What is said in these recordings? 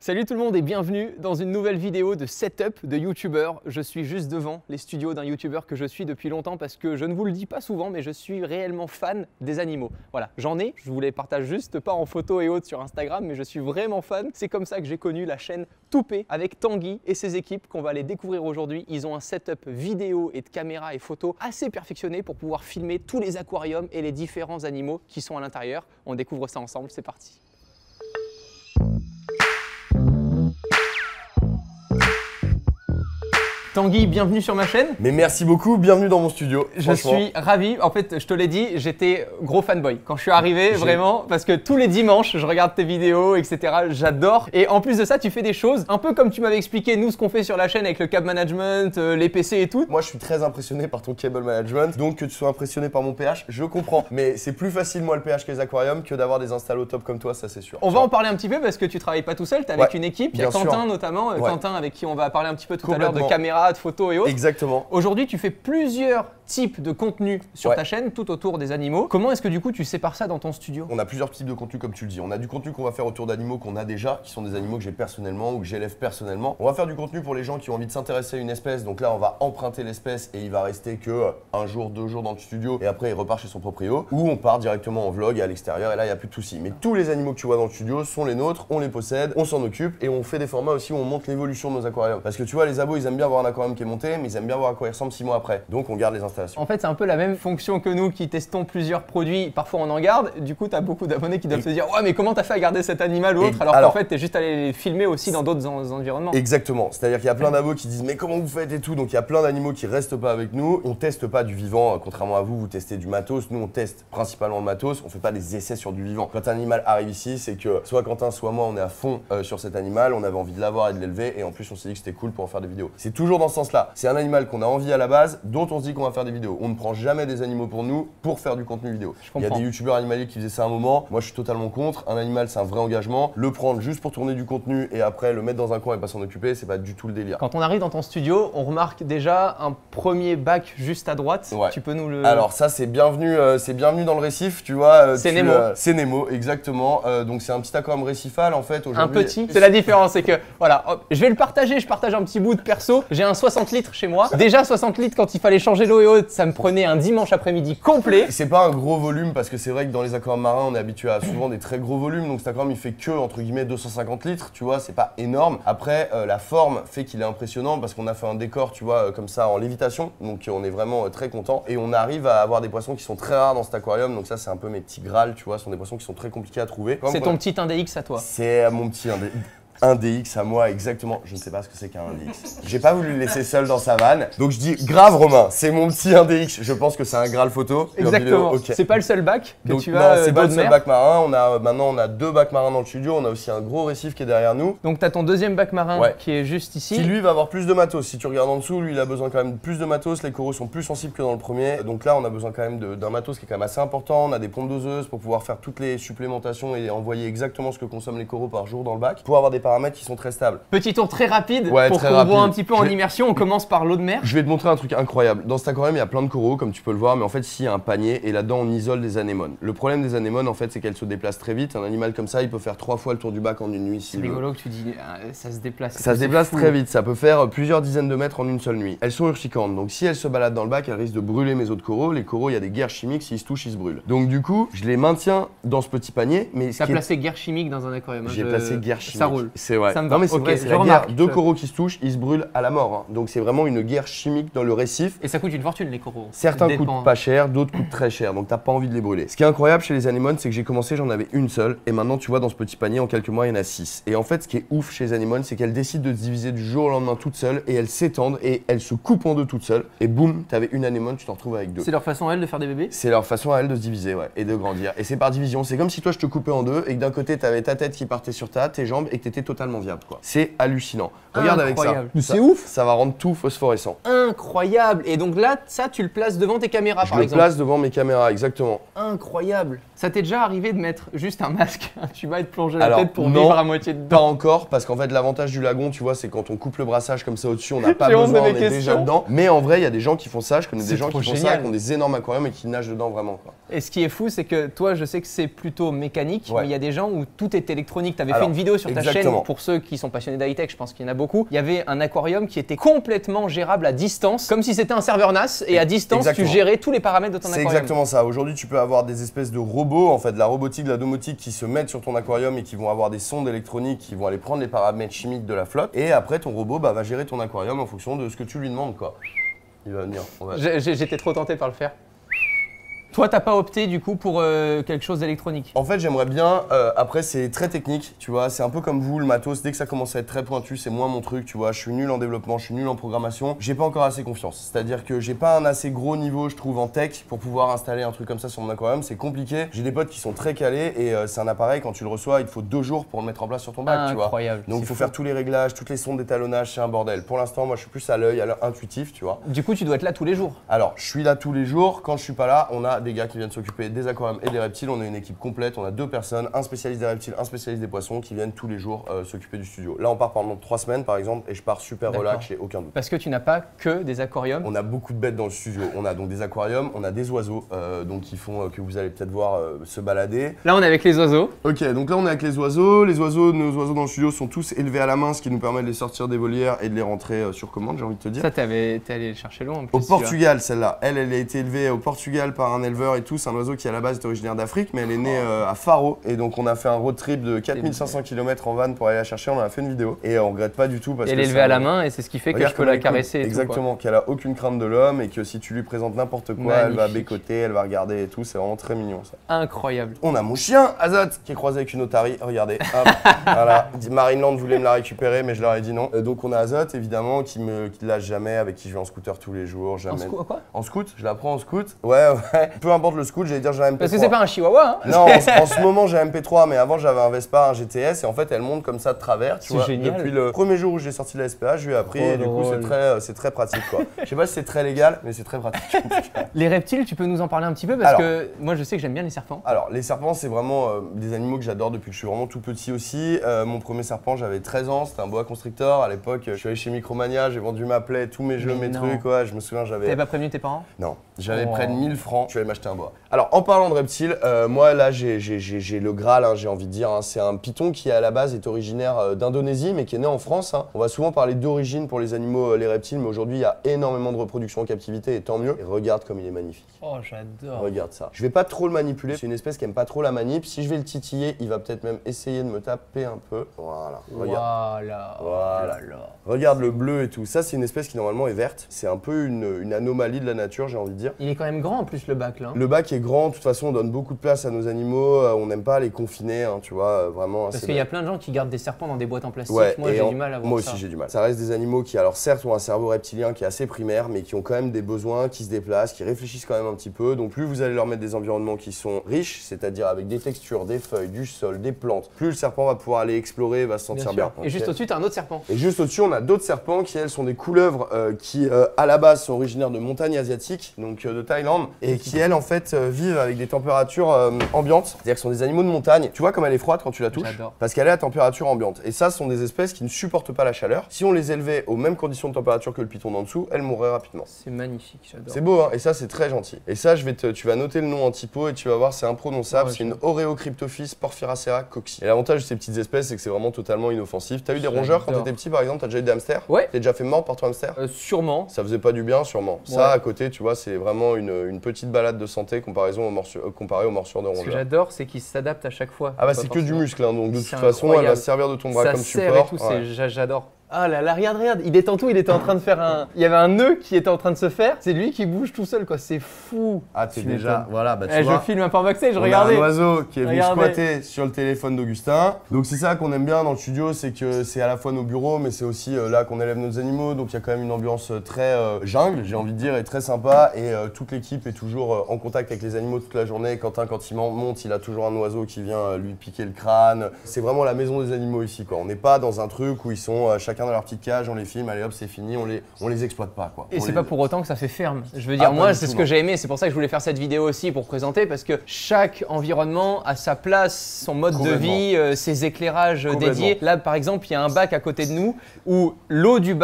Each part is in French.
Salut tout le monde et bienvenue dans une nouvelle vidéo de setup de youtubeur. Je suis juste devant les studios d'un youtubeur que je suis depuis longtemps parce que je ne vous le dis pas souvent mais je suis réellement fan des animaux. Voilà, j'en ai, je vous les partage juste pas en photo et autres sur Instagram mais je suis vraiment fan. C'est comme ça que j'ai connu la chaîne Toupé avec Tanguy et ses équipes qu'on va aller découvrir aujourd'hui. Ils ont un setup vidéo et de caméra et photo assez perfectionné pour pouvoir filmer tous les aquariums et les différents animaux qui sont à l'intérieur. On découvre ça ensemble, c'est parti. Tanguy, bienvenue sur ma chaîne. Mais merci beaucoup, bienvenue dans mon studio. Je suis ravi. En fait, je te l'ai dit, j'étais gros fanboy quand je suis arrivé, vraiment, parce que tous les dimanches, je regarde tes vidéos, etc. J'adore. Et en plus de ça, tu fais des choses un peu comme tu m'avais expliqué, nous, ce qu'on fait sur la chaîne avec le cab management, les PC et tout. Moi, je suis très impressionné par ton cable management, donc que tu sois impressionné par mon pH, je comprends. Mais c'est plus facile, moi, le pH que les aquariums que d'avoir des installs au top comme toi, ça c'est sûr. On va en parler un petit peu parce que tu travailles pas tout seul, tu es avec une équipe. Il y a Quentin sûr. notamment, Quentin avec qui on va parler un petit peu tout à l'heure de caméra, de photos et autres. Exactement. Aujourd'hui, tu fais plusieurs types de contenus sur ta chaîne, tout autour des animaux. Comment est-ce que du coup tu sépares ça dans ton studio? On a plusieurs types de contenus comme tu le dis. On a du contenu qu'on va faire autour d'animaux qu'on a déjà, qui sont des animaux que j'ai personnellement ou que j'élève personnellement. On va faire du contenu pour les gens qui ont envie de s'intéresser à une espèce. Donc là, on va emprunter l'espèce et il va rester que un jour, 2 jours dans le studio et après il repart chez son proprio. Ou on part directement en vlog à l'extérieur et là, il n'y a plus de soucis. Mais tous les animaux que tu vois dans le studio sont les nôtres, on les possède, on s'en occupe et on fait des formats aussi où on montre l'évolution de nos aquariums. Parce que tu vois, les abos, ils aiment bien voir un aquarium qui est monté, mais ils aiment bien voir à quoi il ressemble 6 mois après. Donc on garde les installations. En fait, c'est un peu la même fonction que nous qui testons plusieurs produits. Parfois, on en garde. Du coup, tu as beaucoup d'abonnés qui doivent se dire « Ouais, mais comment tu as fait à garder cet animal ou autre ?» alors qu'en fait, tu es juste allé les filmer aussi dans d'autres environnements. Exactement. C'est-à-dire qu'il y a plein d'abos qui disent « Mais comment vous faites et tout ?» Donc il y a plein d'animaux qui restent pas avec nous. On teste pas du vivant, contrairement à vous, vous testez du matos. Nous, on teste principalement le matos. On fait pas des essais sur du vivant. Quand un animal arrive ici, c'est que soit Quentin, soit moi, on est à fond sur cet animal. On avait envie de l'avoir et de l'élever. Et en plus, on s'est dit que c'était cool pour en faire des vidéos. C'est toujours dans ce sens-là. C'est un animal qu'on a envie à la base, dont on se dit qu'on va faire des vidéos. On ne prend jamais des animaux pour nous pour faire du contenu vidéo. Il y a des youtubeurs animaliers qui faisaient ça un moment. Moi, je suis totalement contre. Un animal, c'est un vrai engagement. Le prendre juste pour tourner du contenu et après le mettre dans un coin et pas s'en occuper, c'est pas du tout le délire. Quand on arrive dans ton studio, on remarque déjà un premier bac juste à droite. Ouais. Tu peux nous le… Alors ça, c'est bienvenu dans le récif, tu vois. C'est Nemo. C'est Nemo, exactement. Donc c'est un petit aquarium récifal en fait. Un petit. C'est la différence, c'est que voilà, hop, je vais le partager. Je partage un petit bout de perso. J'ai un 60 litres chez moi. Déjà 60 litres quand il fallait changer l'eau et autres, ça me prenait un dimanche après-midi complet. C'est pas un gros volume parce que c'est vrai que dans les aquariums marins, on est habitué à souvent des très gros volumes. Donc cet aquarium, il fait que entre guillemets 250 litres, tu vois, c'est pas énorme. Après, la forme fait qu'il est impressionnant parce qu'on a fait un décor, tu vois, comme ça en lévitation. Donc on est vraiment très content et on arrive à avoir des poissons qui sont très rares dans cet aquarium. Donc ça, c'est un peu mes petits Graal, tu vois, ce sont des poissons qui sont très compliqués à trouver. C'est ton petit 1DX à toi. C'est mon petit 1DX à moi, exactement. Je ne sais pas ce que c'est qu'un 1DX. J'ai pas voulu le laisser seul dans sa vanne. Donc je dis grave Romain, c'est mon petit 1DX. Je pense que c'est un Graal photo. Exactement. Okay. C'est pas le seul bac que tu as. Non, c'est pas le seul bac marin. Maintenant on a 2 bacs marins dans le studio. On a aussi un gros récif qui est derrière nous. Donc tu as ton deuxième bac marin qui est juste ici. Qui lui va avoir plus de matos. Si tu regardes en dessous, lui il a besoin quand même de plus de matos. Les coraux sont plus sensibles que dans le premier. Donc là on a besoin quand même d'un matos qui est quand même assez important. On a des pompes doseuses pour pouvoir faire toutes les supplémentations et envoyer exactement ce que consomment les coraux par jour dans le bac. Pour avoir des paramètres qui sont très stables. Petit tour très rapide pour qu'on voit un petit peu en immersion. On commence par l'eau de mer. Je vais te montrer un truc incroyable. Dans cet aquarium, il y a plein de coraux, comme tu peux le voir, mais en fait, ici, il y a un panier et là-dedans, on isole des anémones. Le problème des anémones, en fait, c'est qu'elles se déplacent très vite. Un animal comme ça, il peut faire 3 fois le tour du bac en une nuit. C'est rigolo que tu dis, ça se déplace. Ça se déplace très vite. Ça peut faire plusieurs dizaines de mètres en une seule nuit. Elles sont urticantes, donc si elles se baladent dans le bac, elles risquent de brûler mes autres coraux. Les coraux, il y a des guerres chimiques, s'ils se touchent, ils se brûlent. Donc du coup, je les maintiens dans ce petit panier. Mais t'as placé guerre chimique dans un aquarium. J'ai placé guerre chimique. Ça roule. C'est vrai. Ça me non mais c'est vrai, c'est la guerre. 2 coraux qui se touchent, ils se brûlent à la mort. Hein. Donc c'est vraiment une guerre chimique dans le récif. Et ça coûte une fortune les coraux. Certains coûtent pas cher, d'autres coûtent très cher. Donc t'as pas envie de les brûler. Ce qui est incroyable chez les anémones, c'est que j'ai commencé, j'en avais une seule. Et maintenant tu vois dans ce petit panier, en quelques mois, il y en a 6. Et en fait, ce qui est ouf chez les anémones, c'est qu'elles décident de se diviser du jour au lendemain toutes seules. Et elles s'étendent et elles se coupent en deux toutes seules. Et boum, t'avais une anémone, tu t'en retrouves avec 2. C'est leur façon à elles de faire des bébés? C'est leur façon à elles de se diviser, ouais, et de grandir. Et c'est par division. C'est comme si toi je te coupais en deux et que d'un côté t'avais ta tête qui partait sur tes jambes et que t'étais totalement viable, quoi. C'est hallucinant. Regarde avec ça. C'est ouf. Ça va rendre tout phosphorescent. Incroyable. Et donc là, ça, tu le places devant tes caméras, par exemple. Je le place devant mes caméras, exactement. Incroyable. Ça t'est déjà arrivé de mettre juste un masque, tu vas être plongé la tête pour vivre à moitié dedans? Pas encore, parce qu'en fait l'avantage du lagon, tu vois, c'est quand on coupe le brassage comme ça au-dessus, on n'a pas besoin, on est déjà dedans. Mais en vrai, il y a des gens qui font ça, je connais des gens qui font ça, qui ont des énormes aquariums et qui nagent dedans vraiment, quoi. Et ce qui est fou, c'est que toi, je sais que c'est plutôt mécanique, mais il y a des gens où tout est électronique. Tu avais fait une vidéo sur ta chaîne Exactement. pour ceux qui sont passionnés d'high-tech, je pense qu'il y en a beaucoup, il y avait un aquarium qui était complètement gérable à distance, comme si c'était un serveur NAS, et à distance, Exactement. tu gérais tous les paramètres de ton aquarium. C'est exactement ça. Aujourd'hui, tu peux avoir des espèces de robots, en fait, de la robotique, de la domotique qui se mettent sur ton aquarium et qui vont avoir des sondes électroniques qui vont aller prendre les paramètres chimiques de la flotte. Et après, ton robot va gérer ton aquarium en fonction de ce que tu lui demandes, quoi. Il va venir. J'étais trop tenté par le faire. Toi, t'as pas opté du coup pour quelque chose d'électronique? En fait, j'aimerais bien. Après, c'est très technique, tu vois. C'est un peu comme vous, le matos. Dès que ça commence à être très pointu, c'est moins mon truc, tu vois. Je suis nul en développement, je suis nul en programmation. J'ai pas encore assez confiance. C'est-à-dire que j'ai pas un assez gros niveau, je trouve, en tech pour pouvoir installer un truc comme ça sur mon aquarium. C'est compliqué. J'ai des potes qui sont très calés et c'est un appareil, quand tu le reçois, il te faut 2 jours pour le mettre en place sur ton bac, tu vois. Incroyable. Donc, il faut faire tous les réglages, toutes les sondes d'étalonnage, c'est un bordel. Pour l'instant, moi, je suis plus à l'œil intuitif, tu vois. Du coup, tu dois être là tous les jours. Alors, je suis là tous les jours. Quand je suis pas là, on a des gars qui viennent s'occuper des aquariums et des reptiles. On a une équipe complète, on a 2 personnes, un spécialiste des reptiles, un spécialiste des poissons qui viennent tous les jours s'occuper du studio. Là, on part pendant 3 semaines par exemple et je pars super relax, j'ai aucun doute. Parce que tu n'as pas que des aquariums. On a beaucoup de bêtes dans le studio. On a donc des aquariums, on a des oiseaux donc qui font que vous allez peut-être voir se balader. Là, on est avec les oiseaux. Ok, donc là on est avec les oiseaux. Les oiseaux, nos oiseaux dans le studio sont tous élevés à la main, ce qui nous permet de les sortir des volières et de les rentrer sur commande, j'ai envie de te dire. Ça, t'es allé les chercher loin en plus. Au Portugal, celle-là. Elle a été élevée au Portugal par un éleveur et tout. C'est un oiseau qui à la base est originaire d'Afrique, mais elle est née à Faro. Et donc on a fait un road trip de 4500 km en van pour aller la chercher. On en a fait une vidéo et on regrette pas du tout parce elle est élevée à la main et c'est ce qui fait que je peux la caresser. Exactement, qu'elle a aucune crainte de l'homme et que si tu lui présentes n'importe quoi, elle va bécoter, elle va regarder et tout. C'est vraiment très mignon ça. Incroyable. On a mon chien, Azot, qui est croisé avec une otarie. Regardez, hop, voilà. Marineland voulait me la récupérer, mais je leur ai dit non. Donc on a Azot, évidemment, qui lâche jamais, avec qui je vais en scooter tous les jours. Jamais. En scoot, je la prends en scoot. Ouais. Peu importe le scoot, j'allais dire j'ai un MP3. Parce que c'est pas un chihuahua, hein. Non, en ce moment j'ai un MP3, mais avant j'avais un Vespa, un GTS, et en fait elle monte comme ça de travers, tu vois. Génial. Depuis le premier jour où j'ai sorti la SPA, je lui ai appris, et du coup c'est très pratique, quoi. Je sais pas si c'est très légal, mais c'est très pratique. Les reptiles, tu peux nous en parler un petit peu parce que moi je sais que j'aime bien les serpents. Alors les serpents, c'est vraiment des animaux que j'adore depuis que je suis vraiment tout petit aussi. Mon premier serpent, j'avais 13 ans, c'était un boa constrictor. À l'époque, je suis allé chez Micromania, j'ai vendu ma plaie, tous mes jeux, mes trucs, ouais, je me souviens, j'avais. T'avais pas prévenu tes parents? Non, j'avais près de 1000 francs, je suis allé m'acheter un boa. Alors en parlant de reptiles, moi là j'ai le Graal, hein, j'ai envie de dire. Hein. C'est un python qui à la base est originaire d'Indonésie mais qui est né en France. Hein. On va souvent parler d'origine pour les animaux, les reptiles, mais aujourd'hui il y a énormément de reproduction en captivité et tant mieux. Et regarde comme il est magnifique. Oh j'adore. Regarde ça. Je vais pas trop le manipuler, c'est une espèce qui aime pas trop la manip. Si je vais le titiller, il va peut-être même essayer de me taper un peu. Voilà, regarde. Voilà. Regarde le bleu et tout. Ça c'est une espèce qui normalement est verte. C'est un peu une anomalie de la nature, j'ai envie de dire. Il est quand même grand en plus le bac là. Le bac est grand, de toute façon on donne beaucoup de place à nos animaux, on n'aime pas les confiner, hein, tu vois, vraiment. Parce qu'il y a plein de gens qui gardent des serpents dans des boîtes en plastique, ouais, moi j'ai du mal à voir ça. Moi aussi j'ai du mal. Ça reste des animaux qui alors certes ont un cerveau reptilien qui est assez primaire, mais qui ont quand même des besoins, qui se déplacent, qui réfléchissent quand même un petit peu. Donc plus vous allez leur mettre des environnements qui sont riches, c'est-à-dire avec des textures, des feuilles, du sol, des plantes, plus le serpent va pouvoir aller explorer, va se sentir bien. Et juste au-dessus t'as un autre serpent. Et juste au-dessus on a d'autres serpents qui elles sont des couleuvres qui à la base sont originaires de montagnes asiatiques, donc de Thaïlande, et qui elles en fait vivent avec des températures ambiantes, c'est-à-dire que ce sont des animaux de montagne. Tu vois comme elle est froide quand tu la touches, parce qu'elle est à température ambiante. Et ça, ce sont des espèces qui ne supportent pas la chaleur. Si on les élevait aux mêmes conditions de température que le python d'en dessous, elles mourraient rapidement. C'est magnifique, j'adore. C'est beau, hein, et ça c'est très gentil. Et ça, tu vas noter le nom en typo et tu vas voir, c'est imprononçable. C'est une Oreocryptophis porphyracea coxi. Et l'avantage de ces petites espèces, c'est que c'est vraiment totalement inoffensif. T'as eu des rongeurs quand t'étais petit, par exemple? T'as déjà eu des hamsters? Ouais. T'es déjà fait mordre par ton hamster? Sûrement. Ça faisait pas du bien, sûrement. Ouais. Ça, à côté, tu vois, c'est vraiment une petite balade de santé comparé aux morsures de rongeurs. Ce que j'adore, c'est qu'il s'adapte à chaque fois. Ah bah c'est que du muscle, hein, donc de toute façon, elle va se servir de ton bras comme support. Et tout, j'adore. Ah là là, regarde, il détend tout, il était en train de faire un... Il y avait un nœud qui était en train de se faire, c'est lui qui bouge tout seul quoi, c'est fou. Ah t'es déjà, voilà, bah tu vois. Je filme un peu en backstage, regardez. On a un oiseau qui est venu squatter sur le téléphone d'Augustin. Donc c'est ça qu'on aime bien dans le studio, c'est que c'est à la fois nos bureaux, mais c'est aussi là qu'on élève nos animaux, donc il y a quand même une ambiance très jungle, j'ai envie de dire, et très sympa. Et toute l'équipe est toujours en contact avec les animaux toute la journée. Quentin, quand il monte, il a toujours un oiseau qui vient lui piquer le crâne. C'est vraiment la maison des animaux ici quoi. On n'est pas dans un truc où ils sont chacun dans leur petite cage, on les filme, allez hop c'est fini, on les exploite pas quoi. Et c'est pas pour autant que ça fait ferme. Je veux dire, moi c'est ce que j'ai aimé, c'est pour ça que je voulais faire cette vidéo aussi pour présenter, parce que chaque environnement a sa place, son mode de vie, ses éclairages dédiés. Là par exemple, il y a un bac à côté de nous où l'eau du bac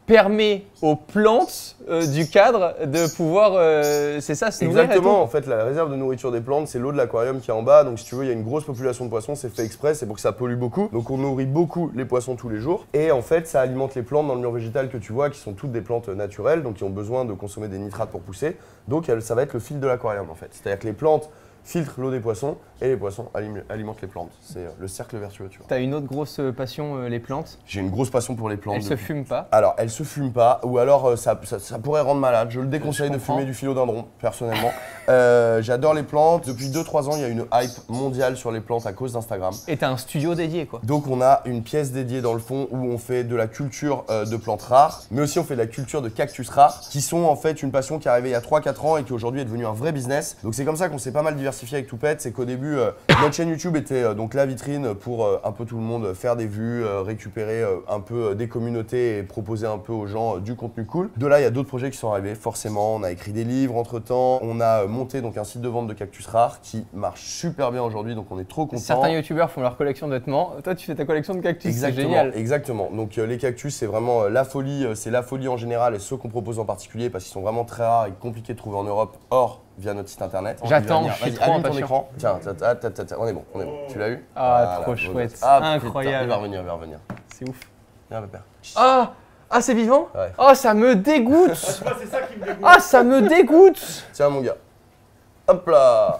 permet aux plantes du cadre de pouvoir, c'est ça, se nourrir. Exactement, en fait la réserve de nourriture des plantes c'est l'eau de l'aquarium qui est en bas, donc si tu veux il y a une grosse population de poissons, c'est fait exprès, c'est pour que ça pollue beaucoup, donc on nourrit beaucoup les poissons tous les jours et en fait ça alimente les plantes dans le mur végétal que tu vois qui sont toutes des plantes naturelles, donc qui ont besoin de consommer des nitrates pour pousser, donc ça va être le fil de l'aquarium en fait, c'est-à-dire que les plantes filtrent l'eau des poissons et les poissons alimentent les plantes. C'est le cercle vertueux, tu vois. T'as une autre grosse passion, les plantes. J'ai une grosse passion pour les plantes. Elles se fument pas? Alors, elles se fument pas, ou alors ça pourrait rendre malade. Je le déconseille de fumer du philodendron, personnellement. J'adore les plantes. Depuis 2-3 ans, il y a une hype mondiale sur les plantes à cause d'Instagram. Et t'as un studio dédié, quoi. Donc, on a une pièce dédiée dans le fond où on fait de la culture de plantes rares, mais aussi on fait de la culture de cactus rares, qui sont en fait une passion qui est arrivée il y a 3-4 ans et qui aujourd'hui est devenue un vrai business. Donc, c'est comme ça qu'on s'est pas mal diversifié avec Toupette. C'est qu'au début, notre chaîne YouTube était donc la vitrine pour un peu tout le monde faire des vues, récupérer un peu des communautés et proposer un peu aux gens du contenu cool. De là, il y a d'autres projets qui sont arrivés, forcément. On a écrit des livres entre-temps. On a monté donc un site de vente de cactus rares qui marche super bien aujourd'hui, donc on est trop contents. Certains youtubeurs font leur collection de vêtements. Toi, tu fais ta collection de cactus, c'est Exactement, génial. exactement. Donc les cactus, c'est vraiment la folie. C'est la folie en général et ceux qu'on propose en particulier parce qu'ils sont vraiment très rares et compliqués de trouver en Europe. Or, via notre site internet. J'attends, je suis trop allume ton impatient. écran. Tiens, on est bon, on est bon. Tu l'as eu? Ah, Voilà, trop beau chouette. gosse. Ah, Incroyable. Putain, il va revenir, il va revenir. C'est ouf. Viens, pépère. Ah, ah, c'est vivant? Ouais. Oh, ça me dégoûte. C'est ça qui me dégoûte. Ah, ça me dégoûte. Tiens, mon gars. Hop là.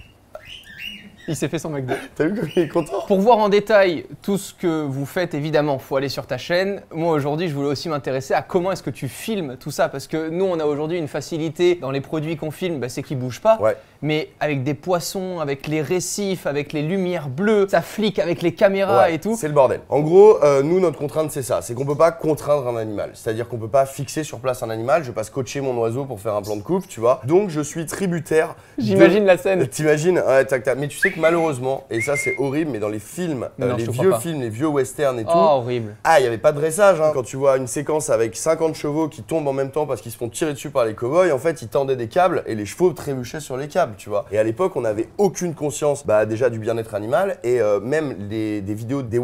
Il s'est fait son McDo. T'as vu comme il est content? Pour voir en détail tout ce que vous faites, évidemment, faut aller sur ta chaîne. Moi, aujourd'hui, je voulais aussi m'intéresser à comment est-ce que tu filmes tout ça. Parce que nous, on a aujourd'hui une facilité dans les produits qu'on filme, bah, c'est qu'ils bougent pas. Ouais. Mais avec des poissons, avec les récifs, avec les lumières bleues, ça flique avec les caméras Ouais, et tout. c'est le bordel. En gros, nous, notre contrainte, c'est ça. C'est qu'on peut pas contraindre un animal. C'est-à-dire qu'on peut pas fixer sur place un animal. Je vais pas scotcher mon oiseau pour faire un plan de coupe, tu vois. Donc, je suis tributaire. J'imagine la scène. T'imagines? Ouais, tac, tac. Mais tu sais que malheureusement, et ça, c'est horrible, mais dans les films, Non, les je te crois vieux pas. films, les vieux westerns et Oh, tout. horrible. Ah, il n'y avait pas de dressage. Hein. Quand tu vois une séquence avec 50 chevaux qui tombent en même temps parce qu'ils se font tirer dessus par les cow-boys, en fait, ils tendaient des câbles et les chevaux trébuchaient sur les câbles, tu vois. Et à l'époque, on n'avait aucune conscience déjà du bien-être animal et même des vidéos des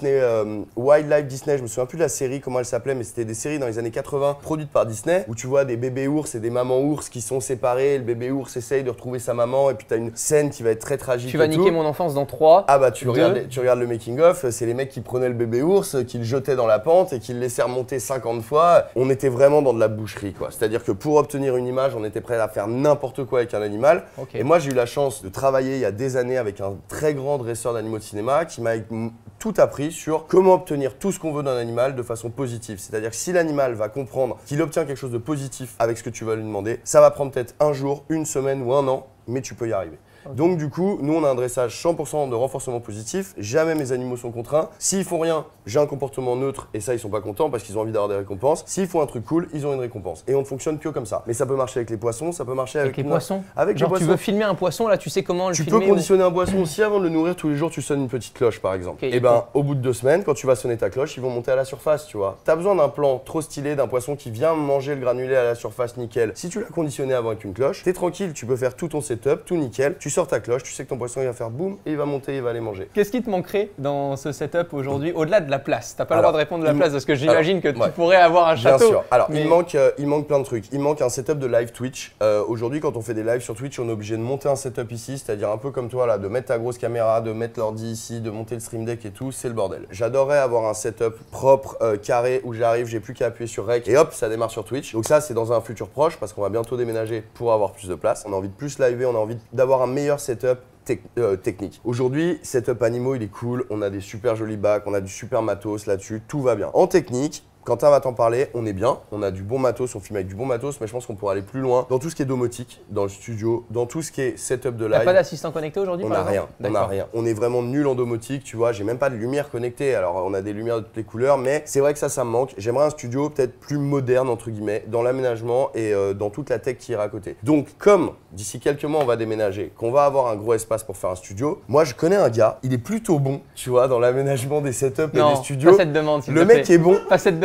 Wildlife Disney, je me souviens plus de la série, comment elle s'appelait, mais c'était des séries dans les années 80 produites par Disney où tu vois des bébés ours et des mamans ours qui sont séparés, le bébé ours essaye de retrouver sa maman et puis tu as une scène qui va être très tragique. Tu vas niquer mon enfance dans 3. Ah bah tu regardes le making of, c'est les mecs qui prenaient le bébé ours, qui le jetaient dans la pente et qui le laissaient remonter 50 fois. On était vraiment dans de la boucherie quoi. C'est-à-dire que pour obtenir une image, on était prêt à faire n'importe quoi avec un animal. Ok. Et moi j'ai eu la chance de travailler il y a des années avec un très grand dresseur d'animaux de cinéma qui m'a tout appris sur comment obtenir tout ce qu'on veut d'un animal de façon positive. C'est-à-dire que si l'animal va comprendre qu'il obtient quelque chose de positif avec ce que tu vas lui demander, ça va prendre peut-être un jour, une semaine ou un an, mais tu peux y arriver. Okay. Donc du coup, nous on a un dressage 100% de renforcement positif, jamais mes animaux sont contraints. S'ils font rien, j'ai un comportement neutre et ça ils sont pas contents parce qu'ils ont envie d'avoir des récompenses. S'ils font un truc cool, ils ont une récompense. Et on ne fonctionne que comme ça. Mais ça peut marcher avec les poissons, ça peut marcher avec les poissons. Avec genre les poissons. Tu veux filmer un poisson là, tu sais comment le filmer. Tu peux conditionner un poisson aussi avant de le nourrir tous les jours, tu sonnes une petite cloche par exemple. Okay, et ben au bout de 2 semaines, quand tu vas sonner ta cloche, ils vont monter à la surface, tu vois. T'as besoin d'un plan trop stylé d'un poisson qui vient manger le granulé à la surface nickel. Si tu l'as conditionné avant avec une cloche, t'es tranquille, tu peux faire tout ton setup, tout nickel. Tu sors ta cloche, tu sais que ton poisson il va faire boum et il va monter, il va aller manger. Qu'est-ce qui te manquerait dans ce setup aujourd'hui, au-delà de la place? T'as pas le droit de répondre de la place parce que j'imagine que tu pourrais avoir un château. Bien sûr. Alors mais... il manque plein de trucs. Il manque un setup de live Twitch. Aujourd'hui, quand on fait des lives sur Twitch, on est obligé de monter un setup ici, c'est-à-dire un peu comme toi là, de mettre ta grosse caméra, de mettre l'ordi ici, de monter le stream deck et tout. C'est le bordel. J'adorerais avoir un setup propre, carré où j'arrive, j'ai plus qu'à appuyer sur Rec et hop, ça démarre sur Twitch. Donc ça, c'est dans un futur proche parce qu'on va bientôt déménager pour avoir plus de place. On a envie de plus liver, on a envie d'avoir un meilleur setup. Technique. Aujourd'hui, setup animaux, il est cool, on a des super jolis bacs, on a du super matos là-dessus, tout va bien. En technique, Quentin va t'en parler, on est bien, on a du bon matos, on filme avec du bon matos, mais je pense qu'on pourrait aller plus loin dans tout ce qui est domotique, dans le studio, dans tout ce qui est setup de live. T'as pas d'assistant connecté aujourd'hui? On n'a rien, on n'a rien. On est vraiment nul en domotique, tu vois, j'ai même pas de lumière connectée, alors on a des lumières de toutes les couleurs, mais c'est vrai que ça me manque. J'aimerais un studio peut-être plus moderne, entre guillemets, dans l'aménagement et dans toute la tech qui ira à côté. Donc, comme d'ici quelques mois on va déménager, qu'on va avoir un gros espace pour faire un studio, moi je connais un gars, il est plutôt bon, tu vois, dans l'aménagement des setups et des studios. Pas cette demande, s'il te plaît. Le mec est bon. Pas cette demande.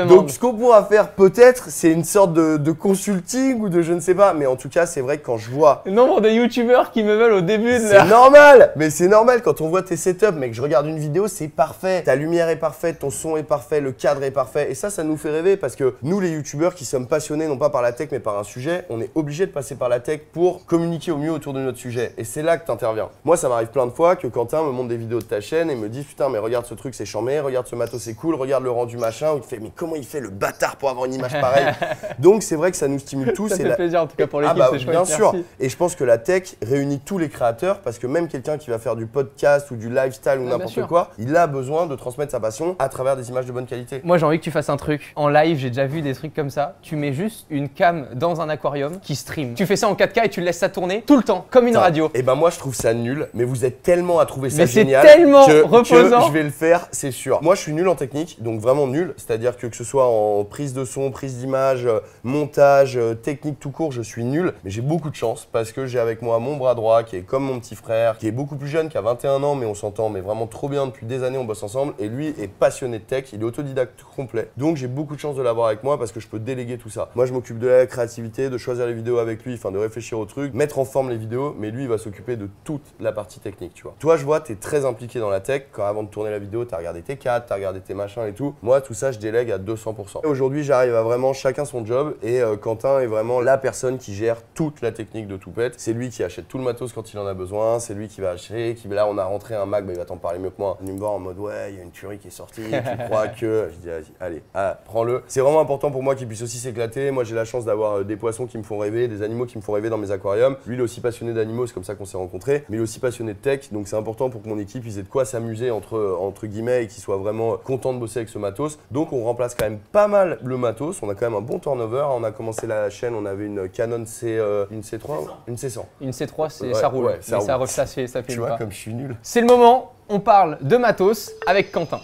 demande. Donc ce qu'on pourra faire peut-être, c'est une sorte de consulting ou de je ne sais pas, mais en tout cas, c'est vrai que quand je vois… Le nombre de youtubeurs qui me veulent au début de C'est normal, mais c'est normal quand on voit tes setups, mec, je regarde une vidéo, c'est parfait. Ta lumière est parfaite, ton son est parfait, le cadre est parfait. Et ça nous fait rêver parce que nous, les youtubeurs qui sommes passionnés, non pas par la tech, mais par un sujet, on est obligé de passer par la tech pour communiquer au mieux autour de notre sujet. Et c'est là que tu interviens. Moi, ça m'arrive plein de fois que Quentin me montre des vidéos de ta chaîne et me dit putain, mais regarde ce truc, c'est chambé, regarde ce matos, c'est cool, regarde le rendu machin. Ou il fait, mais comment il fait le bâtard pour avoir une image pareille? Donc, c'est vrai que ça nous stimule tous. Ça fait plaisir en tout cas pour l'équipe, c'est chouette. Bien sûr. Merci. Et je pense que la tech réunit tous les créateurs parce que même quelqu'un qui va faire du podcast ou du lifestyle ou n'importe quoi, il a besoin de transmettre sa passion à travers des images de bonne qualité. Moi, j'ai envie que tu fasses un truc. En live, j'ai déjà vu des trucs comme ça. Tu mets juste une cam dans un aquarium qui stream. Tu fais ça en 4K et tu laisses ça tourner tout le temps, comme une radio. Et ben moi, je trouve ça nul, mais vous êtes tellement à trouver ça mais génial tellement que reposant. je vais le faire, c'est sûr. Moi, je suis nul en technique, donc vraiment nul. C'est-à-dire que ce soit en prise de son, prise d'image, montage, technique tout court, je suis nul. Mais j'ai beaucoup de chance parce que j'ai avec moi mon bras droit qui est comme mon petit frère, qui est beaucoup plus jeune, qui a 21 ans, mais on s'entend mais vraiment trop bien depuis des années, on bosse ensemble. Et lui est passionné de tech, il est autodidacte complet. Donc j'ai beaucoup de chance de l'avoir avec moi parce que je peux déléguer tout ça. Moi, je m'occupe de la créativité, de choisir les vidéos avec lui, enfin de réfléchir au truc, mettre en forme les vidéos, mais lui, il va s'occuper de toute la partie technique, tu vois. Toi, je vois, tu es très impliqué dans la tech. Quand avant de tourner la vidéo, tu as regardé tes cadres, tu as regardé tes machins et tout. Moi, tout ça, je délègue à 200%. Et aujourd'hui, j'arrive à vraiment chacun son job et Quentin est vraiment la personne qui gère toute la technique de Toupette. C'est lui qui achète tout le matos quand il en a besoin, c'est lui qui va acheter, là, on a rentré un Mac, bah, il va t'en parler mieux que moi. Il me voit en mode, ouais, il y a une tuerie qui est sortie, tu crois que… Je dis, vas-y, allez, prends-le. C'est vraiment important pour moi qu'il puisse aussi s'éclater. Moi, j'ai la chance d'avoir des poissons qui me font rêver, des animaux qui me font rêver dans mes aquariums. Lui, il est aussi passionné d'animaux, c'est comme ça qu'on s'est rencontrés, mais il est aussi passionné de tech, donc c'est important pour que mon équipe ils aient de quoi s'amuser entre guillemets et qu'ils soient vraiment contents de bosser avec ce matos. Donc on remplace quand même pas mal le matos, on a quand même un bon turnover. On a commencé la chaîne, on avait une Canon une C3, une C100. Une C3, ça roule, ouais, ça roule. Ça filme Tu vois pas. comme je suis nul. C'est le moment, on parle de matos avec Quentin.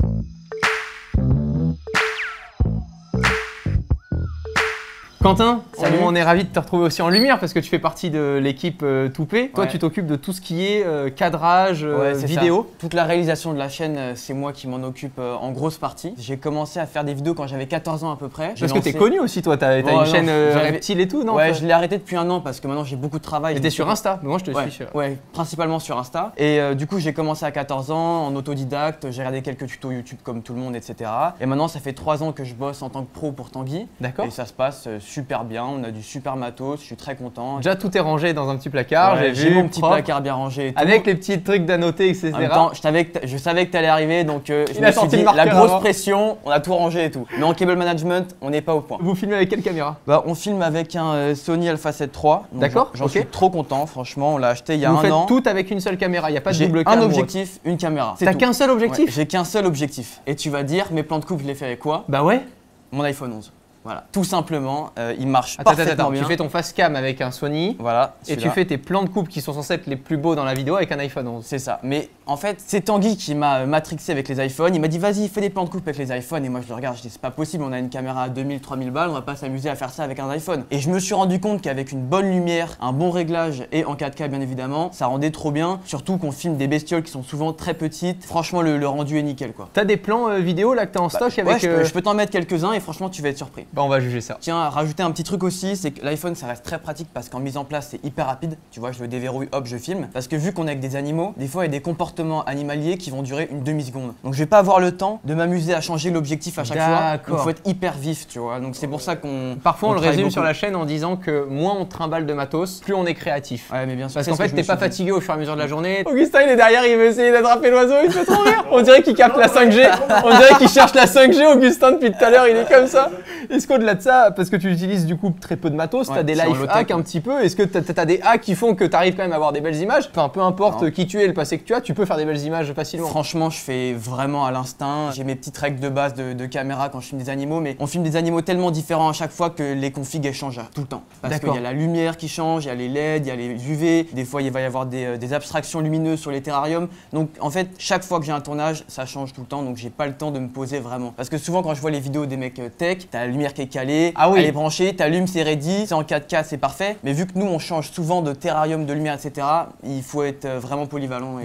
Quentin, Salut. on est ravis de te retrouver aussi en lumière parce que tu fais partie de l'équipe Toupet. Toi, Ouais. tu t'occupes de tout ce qui est cadrage, C'est vidéo. ça. Toute la réalisation de la chaîne, c'est moi qui m'en occupe en grosse partie. J'ai commencé à faire des vidéos quand j'avais 14 ans à peu près. Parce que t'es connu aussi, toi, t'as Ouais, une non, chaîne j'arrivais- reptile et tout, non? Ouais, je l'ai arrêté depuis un an parce que maintenant j'ai beaucoup de travail. T'étais sur Insta, mais moi je te Ouais, suis sur… ouais, principalement sur Insta. Et du coup, j'ai commencé à 14 ans en autodidacte, j'ai regardé quelques tutos YouTube comme tout le monde, etc. Et maintenant, ça fait 3 ans que je bosse en tant que pro pour Tanguy. D'accord. Et ça se passe super bien, on a du super matos, je suis très content. Déjà, tout est rangé dans un petit placard, Ouais, j'ai j'ai vu, mon petit propre, placard bien rangé et tout. avec les petits trucs d'annoter, etc. En même temps, je savais que t'allais arriver, donc je Il me a suis sorti dit, le marqueur la grosse avant. pression, on a tout rangé et tout. Mais en cable management, on n'est pas au point. Vous filmez avec quelle caméra? Bah, on filme avec un Sony Alpha 7 III. donc D'accord, J'en ok. suis trop content, franchement. On l'a acheté il y a Vous un faites an. tout avec une seule caméra, il n'y a pas de J'ai double un cam ou autre. objectif, une caméra. C'est T'as tout. qu'un seul objectif? Ouais, j'ai qu'un seul objectif. Et tu vas dire, mes plans de coupe, je les fais avec quoi? Bah ouais. Mon iPhone 11. Voilà, tout simplement, il marche Attends, parfaitement bien. tu fais ton face cam avec un Sony Voilà, et tu celui-là. fais tes plans de coupe qui sont censés être les plus beaux dans la vidéo avec un iPhone 11. C'est ça. Mais en fait, c'est Tanguy qui m'a matrixé avec les iPhones. Il m'a dit, vas-y, fais des plans de coupe avec les iPhones. Et moi, je le regarde, je dis, c'est pas possible, on a une caméra à 2000, 3000 balles, on va pas s'amuser à faire ça avec un iPhone. Et je me suis rendu compte qu'avec une bonne lumière, un bon réglage et en 4K, bien évidemment, ça rendait trop bien. Surtout qu'on filme des bestioles qui sont souvent très petites. Franchement, le rendu est nickel, quoi. T'as des plans vidéo là que t'as en stock Ouais, avec… je peux t'en mettre quelques-uns et franchement, tu vas être surpris. Bah on va juger ça. Tiens, à rajouter un petit truc aussi, c'est que l'iPhone ça reste très pratique parce qu'en mise en place c'est hyper rapide. Tu vois, je le déverrouille, hop, je filme. Parce que vu qu'on est avec des animaux, des fois il y a des comportements animaliers qui vont durer une demi-seconde. Donc je vais pas avoir le temps de m'amuser à changer l'objectif à chaque fois. D'accord. Donc faut être hyper vif, tu vois. Donc c'est pour ça qu'on. Parfois on le travaille résume beaucoup. sur la chaîne en disant que moins on trimballe de matos, plus on est créatif. Ouais, mais bien sûr. Parce c'est qu'en ce que fait je me t'es pas suis dit. fatigué au fur et à mesure de la journée. Augustin il est derrière, il veut essayer d'attraper l'oiseau, il se fait trop rire. On dirait qu'il capte la 5G. On dirait qu'il cherche la 5G, Augustin depuis tout à l'heure, il est comme ça. Est-ce qu'au-delà de ça, parce que tu utilises du coup très peu de matos, Ouais, t'as des c'est en life low-tech, hacks un ouais. petit peu. Est-ce que t'as des hacks qui font que t'arrives quand même à avoir des belles images? Enfin peu importe Non. qui tu es, le passé que tu as, tu peux faire des belles images facilement. Franchement, je fais vraiment à l'instinct. J'ai mes petites règles de base de caméra quand je filme des animaux, mais on filme des animaux tellement différents à chaque fois que les configs elles changent tout le temps. Parce qu'il D'accord. y a la lumière qui change, il y a les LED, il y a les UV, des fois il va y avoir des abstractions lumineuses sur les terrariums. Donc en fait, chaque fois que j'ai un tournage, ça change tout le temps, donc j'ai pas le temps de me poser vraiment. Parce que souvent quand je vois les vidéos des mecs tech, t'as la lumière qui est calée, Ah oui. elle est branchée, t'allumes, c'est ready, c'est en 4K, c'est parfait. Mais vu que nous on change souvent de terrarium, de lumière, etc., il faut être vraiment polyvalent. D'accord.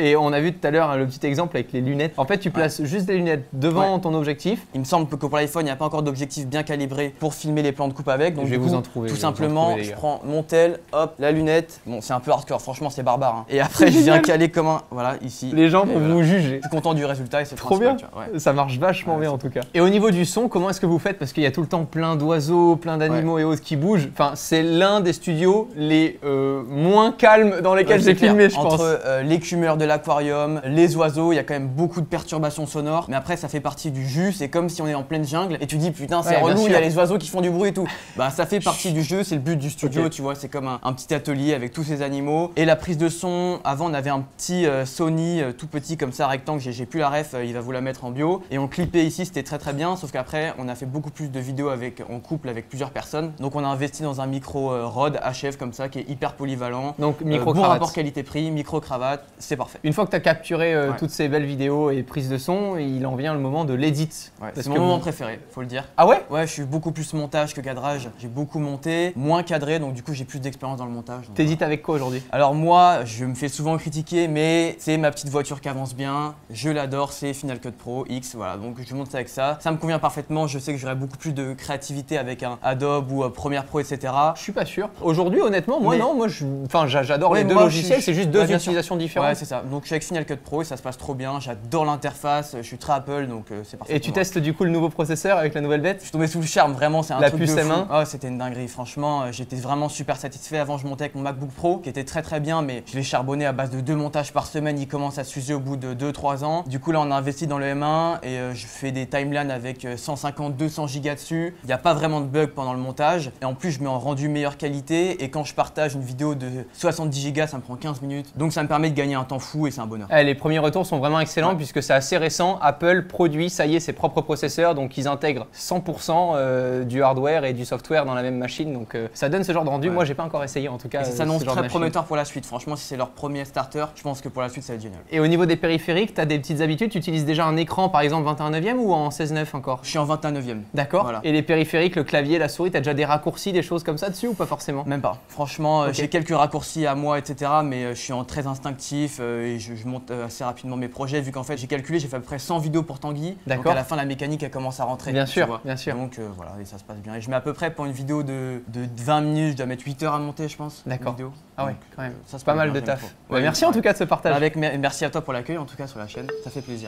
Et on a vu tout à l'heure le petit exemple avec les lunettes. En fait, tu places juste des lunettes devant ton objectif. Il me semble que pour l'iPhone, il n'y a pas encore d'objectif bien calibré pour filmer les plans de coupe avec. Donc Je vais du vous coup, en trouver, tout je vais vous en simplement, trouver, les je gars. prends mon tel, hop, la lunette. Bon, c'est un peu hardcore, franchement, c'est barbare. Hein. Et après, je viens caler comme un, voilà, ici. Les gens Et vont voilà. vous juger. Je suis content du résultat et c'est Trop bien. ouais. Ça marche vachement Ouais, bien c'est en tout cas. Et au niveau du son, comment est-ce que vous faites? Parce qu'il y a tout le temps plein d'oiseaux, plein d'animaux et autres qui bougent. Enfin, c'est l'un des studios les moins calmes dans lesquels j'ai filmé, je pense. Entre l'écumeur de l'aquarium, les oiseaux, il y a quand même beaucoup de perturbations sonores. Mais après, ça fait partie du jus. C'est comme si on est en pleine jungle et tu dis putain, c'est Ouais, bien relou, il y sûr. a les oiseaux qui font du bruit et tout. Bah, ça fait partie du jeu. C'est le but du studio, tu vois. C'est comme un petit atelier avec tous ces animaux. Et la prise de son, avant, on avait un petit Sony tout petit comme ça, rectangle. J'ai plus la ref, il va vous la mettre en bio. Et on clippait ici, c'était très bien. Sauf qu'après, on a fait beaucoup plus de vidéos en couple avec plusieurs personnes. Donc, on a investi dans un micro Rode HF comme ça qui est hyper polyvalent. Donc, Bon micro-cravate. rapport qualité-prix, micro-cravate, c'est parfait. Une fois que tu as capturé toutes ces belles vidéos et prises de son, il en vient le moment de l'edit. Ouais, Parce c'est mon que moment vous- préféré, faut le dire. Ah ouais? Ouais, je suis beaucoup plus montage que cadrage. J'ai beaucoup monté, moins cadré, donc du coup j'ai plus d'expérience dans le montage. donc T'édites avec quoi aujourd'hui? voilà. Alors moi, je me fais souvent critiquer, mais c'est ma petite voiture qui avance bien. Je l'adore, c'est Final Cut Pro X, voilà. Donc je monte avec ça. Ça me convient parfaitement. Je sais que j'aurai beaucoup plus de créativité avec un Adobe ou Premiere Pro, etc. Je suis pas sûr. Aujourd'hui, honnêtement, moi Mais- non, j'adore Ouais, les deux moi, logiciels, je- c'est juste deux ouais, bien sûr. utilisations différentes. Ouais, c'est ça. Donc je suis avec Final Cut Pro et ça se passe trop bien. J'adore l'interface. Je suis très Apple, donc c'est parfait. Et pour tu moi. testes du coup le nouveau processeur avec la nouvelle bête? Je suis tombé sous le charme, vraiment, c'est un La truc puce de fou. M1. Oh, c'était une dinguerie, franchement, j'étais vraiment super satisfait. Avant, je montais avec mon MacBook Pro, qui était très bien, mais je l'ai charbonné à base de 2 montages par semaine. Il commence à s'user au bout de 2-3 ans. Du coup, là, on a investi dans le M1 et je fais des timelines avec 150-200 gigas dessus. Il n'y a pas vraiment de bug pendant le montage. Et en plus, je mets en rendu meilleure qualité. Et quand je partage une vidéo de 70 gigas, ça me prend 15 minutes. Donc, ça me permet de gagner un temps fou et c'est un bonheur. Les premiers retours sont vraiment excellents puisque c'est assez récent. Apple produit, ça y est, ses propres processeurs, donc ils intègrent 100% du hardware et du software dans la même machine. Donc ça donne ce genre de rendu. Ouais. Moi, j'ai pas encore essayé en tout cas. Et ça ce s'annonce genre de très machine. prometteur pour la suite. Franchement, si c'est leur premier starter, je pense que pour la suite, ça va être génial. Et au niveau des périphériques, tu as des petites habitudes. Tu utilises déjà un écran par exemple 21/9 ou en 16/9 encore? Je suis en 21/9e. D'accord. Voilà. Et les périphériques, le clavier, la souris, tu as déjà des raccourcis, des choses comme ça dessus ou pas forcément? Même pas. Franchement, Ok. j'ai quelques raccourcis à moi, etc. Mais je suis en très instinctif et je monte assez rapidement mes projets. Vu qu'en fait, j'ai calculé, j'ai fait à peu près 100 vidéos pour Tanguy. Donc D'accord. à la fin, la mécanique, elle commence à rentrer. Bien tu sûr, vois. bien sûr. Donc voilà, et ça se passe bien. Et je mets à peu près pour une vidéo de 20 minutes, je dois mettre 8 heures à monter, je pense. une D'accord. vidéo. Ah ouais, Donc, quand même. ça se Pas passe mal bien, de j'aime taf. trop. Ouais, merci en tout cas de ce partage. Merci à toi pour l'accueil, en tout cas sur la chaîne. Ça fait plaisir.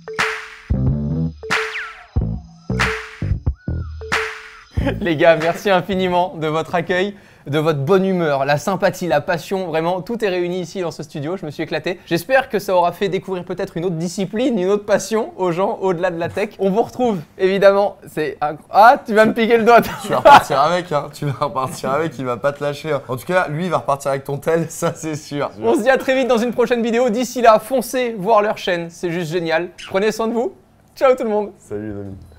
Les gars, merci infiniment de votre accueil, de votre bonne humeur, la sympathie, la passion, vraiment, tout est réuni ici dans ce studio, je me suis éclaté. J'espère que ça aura fait découvrir peut-être une autre discipline, une autre passion aux gens au-delà de la tech. On vous retrouve, évidemment, Ah, tu vas me piquer le doigt. Tu vas repartir avec, hein. Tu vas repartir avec, il va pas te lâcher. Hein. En tout cas, lui, il va repartir avec ton tel, ça c'est sûr. On se dit à très vite dans une prochaine vidéo. D'ici là, foncez voir leur chaîne, c'est juste génial. Prenez soin de vous. Ciao tout le monde. Salut les amis.